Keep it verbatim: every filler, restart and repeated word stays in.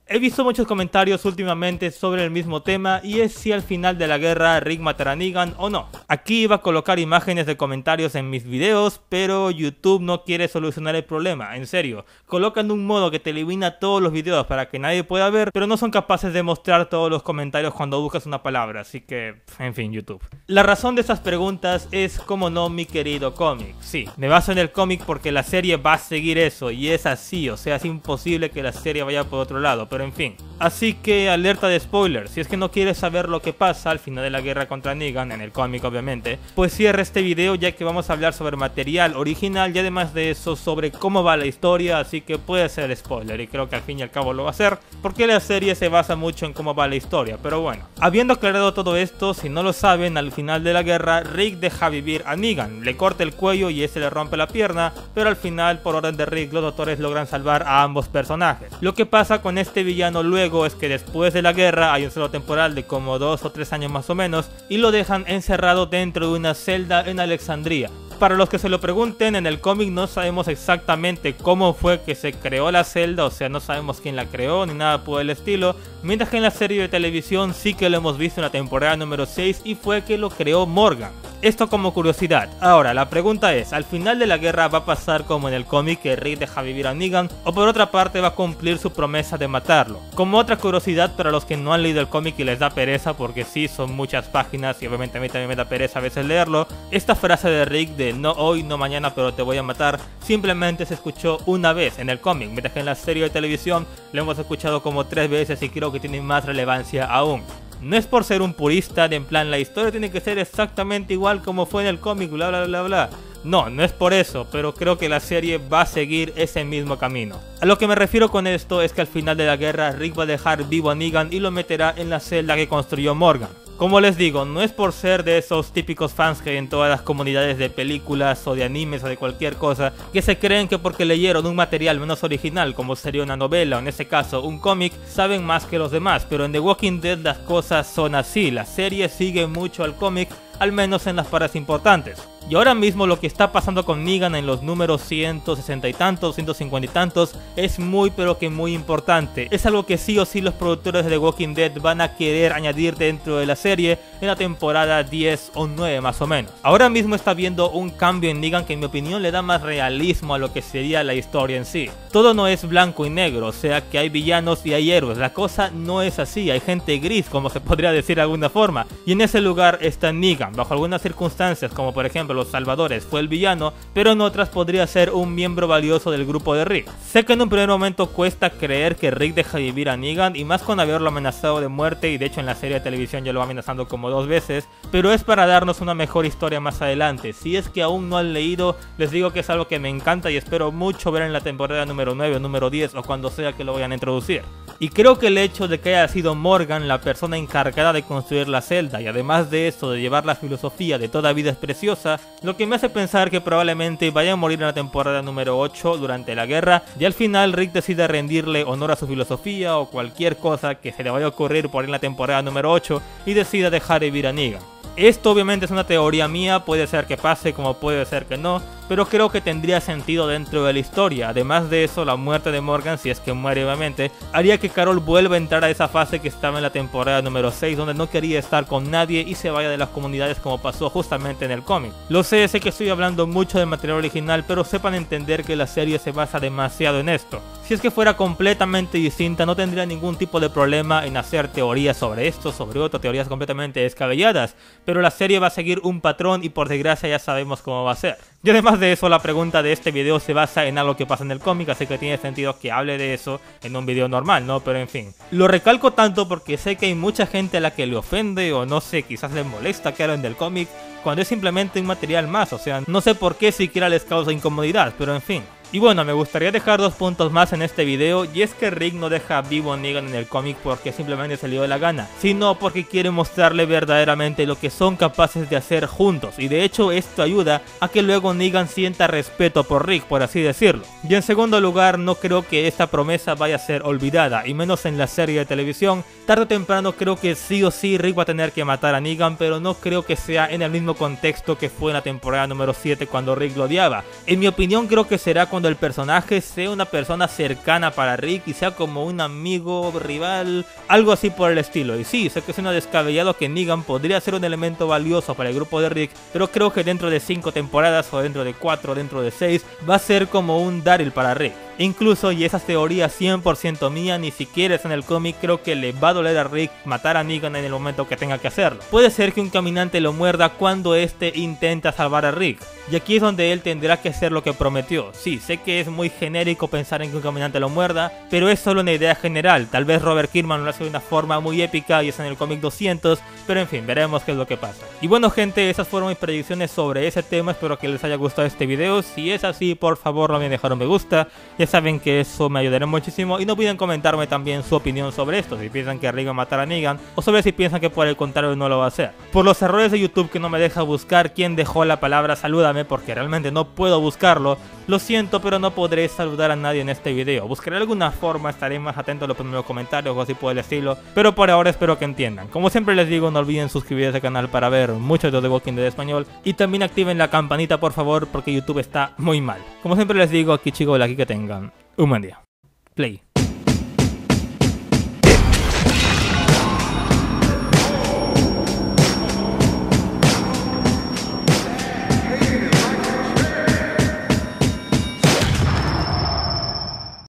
He visto muchos comentarios últimamente sobre el mismo tema y es si al final de la guerra Rick matará a Negan o no. Aquí iba a colocar imágenes de comentarios en mis videos, pero YouTube no quiere solucionar el problema, en serio. Colocan un modo que te elimina todos los videos para que nadie pueda ver, pero no son capaces de mostrar todos los comentarios cuando buscas una palabra, así que, en fin, YouTube. La razón de estas preguntas es, como no, mi querido cómic. Sí, me baso en el cómic porque la serie va a seguir eso, y es así, o sea, es imposible que la serie vaya por otro lado, pero en fin. Así que alerta de spoiler, si es que no quieres saber lo que pasa al final de la guerra contra Negan, en el cómic obviamente, pues cierra este video ya que vamos a hablar sobre material original y además de eso sobre cómo va la historia, así que puede ser spoiler y creo que al fin y al cabo lo va a ser, porque la serie se basa mucho en cómo va la historia, pero bueno. Habiendo aclarado todo esto, si no lo saben, al final de la guerra Rick deja vivir a Negan, le corta el cuello y ese le rompe la pierna, pero al final por orden de Rick los doctores logran salvar a ambos personajes. Lo que pasa con este villano luego es que después de la guerra hay un salto temporal de como dos o tres años más o menos y lo dejan encerrado dentro de una celda en Alexandria. Para los que se lo pregunten, en el cómic no sabemos exactamente cómo fue que se creó la celda, o sea, no sabemos quién la creó ni nada por el estilo, mientras que en la serie de televisión sí que lo hemos visto en la temporada número seis y fue que lo creó Morgan. Esto como curiosidad. Ahora, la pregunta es, ¿al final de la guerra va a pasar como en el cómic que Rick deja vivir a Negan o por otra parte va a cumplir su promesa de matarlo? Como otra curiosidad para los que no han leído el cómic y les da pereza, porque sí, son muchas páginas y obviamente a mí también me da pereza a veces leerlo, esta frase de Rick de no hoy, no mañana, pero te voy a matar, simplemente se escuchó una vez en el cómic, mientras que en la serie de televisión lo hemos escuchado como tres veces y creo que tiene más relevancia aún. No es por ser un purista de en plan la historia tiene que ser exactamente igual como fue en el cómic, bla bla bla bla. No, no es por eso, pero creo que la serie va a seguir ese mismo camino. A lo que me refiero con esto es que al final de la guerra Rick va a dejar vivo a Negan y lo meterá en la celda que construyó Morgan. Como les digo, no es por ser de esos típicos fans que hay en todas las comunidades de películas o de animes o de cualquier cosa, que se creen que porque leyeron un material menos original como sería una novela o en este caso un cómic, saben más que los demás, pero en The Walking Dead las cosas son así, la serie sigue mucho al cómic, al menos en las partes importantes. Y ahora mismo lo que está pasando con Negan en los números ciento sesenta y tantos, ciento cincuenta y tantos es muy pero que muy importante. Es algo que sí o sí los productores de The Walking Dead van a querer añadir dentro de la serie en la temporada diez o nueve más o menos. Ahora mismo está viendo un cambio en Negan que en mi opinión le da más realismo a lo que sería la historia en sí. Todo no es blanco y negro, o sea que hay villanos y hay héroes. La cosa no es así, hay gente gris como se podría decir de alguna forma. Y en ese lugar está Negan, bajo algunas circunstancias como por ejemplo los salvadores fue el villano, pero en otras podría ser un miembro valioso del grupo de Rick. Sé que en un primer momento cuesta creer que Rick deja vivir a Negan y más con haberlo amenazado de muerte y de hecho en la serie de televisión ya lo va amenazando como dos veces, pero es para darnos una mejor historia más adelante. Si es que aún no han leído, les digo que es algo que me encanta y espero mucho ver en la temporada número nueve o número diez o cuando sea que lo vayan a introducir. Y creo que el hecho de que haya sido Morgan la persona encargada de construir la celda y además de eso de llevar la filosofía de toda vida es preciosa, lo que me hace pensar que probablemente vaya a morir en la temporada número ocho durante la guerra y al final Rick decide rendirle honor a su filosofía o cualquier cosa que se le vaya a ocurrir por en la temporada número ocho y decida dejar de vivir a Negan. Esto obviamente es una teoría mía, puede ser que pase como puede ser que no, pero creo que tendría sentido dentro de la historia. Además de eso, la muerte de Morgan, si es que muere obviamente, haría que Carol vuelva a entrar a esa fase que estaba en la temporada número seis, donde no quería estar con nadie y se vaya de las comunidades como pasó justamente en el cómic. Lo sé, sé que estoy hablando mucho del material original, pero sepan entender que la serie se basa demasiado en esto. Si es que fuera completamente distinta, no tendría ningún tipo de problema en hacer teorías sobre esto, sobre otro, teorías completamente descabelladas, pero la serie va a seguir un patrón y por desgracia ya sabemos cómo va a ser. Y además de eso, la pregunta de este video se basa en algo que pasa en el cómic, así que tiene sentido que hable de eso en un video normal, ¿no? Pero en fin. Lo recalco tanto porque sé que hay mucha gente a la que le ofende o no sé, quizás les molesta que hablen del cómic cuando es simplemente un material más, o sea, no sé por qué siquiera les causa incomodidad, pero en fin. Y bueno, me gustaría dejar dos puntos más en este video, y es que Rick no deja vivo a Negan en el cómic porque simplemente se le dio la gana, sino porque quiere mostrarle verdaderamente lo que son capaces de hacer juntos, y de hecho esto ayuda a que luego Negan sienta respeto por Rick, por así decirlo. Y en segundo lugar, no creo que esta promesa vaya a ser olvidada, y menos en la serie de televisión. Tarde o temprano creo que sí o sí Rick va a tener que matar a Negan, pero no creo que sea en el mismo contexto que fue en la temporada número siete cuando Rick lo odiaba. En mi opinión creo que será con cuando el personaje sea una persona cercana para Rick y sea como un amigo, rival, algo así por el estilo. Y sí, sé que suena descabellado que Negan podría ser un elemento valioso para el grupo de Rick, pero creo que dentro de cinco temporadas o dentro de cuatro o dentro de seis va a ser como un Daryl para Rick. Incluso, y esa teoría cien por ciento mía, ni siquiera es en el cómic, creo que le va a doler a Rick matar a Negan en el momento que tenga que hacerlo. Puede ser que un caminante lo muerda cuando este intenta salvar a Rick, y aquí es donde él tendrá que hacer lo que prometió. Sí, sé que es muy genérico pensar en que un caminante lo muerda, pero es solo una idea general. Tal vez Robert Kirkman lo hace de una forma muy épica y es en el cómic doscientos, pero en fin, veremos qué es lo que pasa. Y bueno gente, esas fueron mis predicciones sobre ese tema, espero que les haya gustado este video. Si es así, por favor no olviden dejar un me gusta, ya saben que eso me ayudará muchísimo, y no olviden comentarme también su opinión sobre esto, si piensan que Rick va a matar a Negan, o sobre si piensan que por el contrario no lo va a hacer. Por los errores de YouTube que no me deja buscar quién dejó la palabra salúdame, porque realmente no puedo buscarlo, lo siento, pero no podré saludar a nadie en este video. Buscaré alguna forma, estaré más atento a los primeros comentarios o así por el estilo, pero por ahora espero que entiendan. Como siempre les digo, no olviden suscribirse al canal para ver muchos de The Walking Dead español, y también activen la campanita por favor, porque YouTube está muy mal. Como siempre les digo, aquí chicos, aquí que tengan un buen día. Play.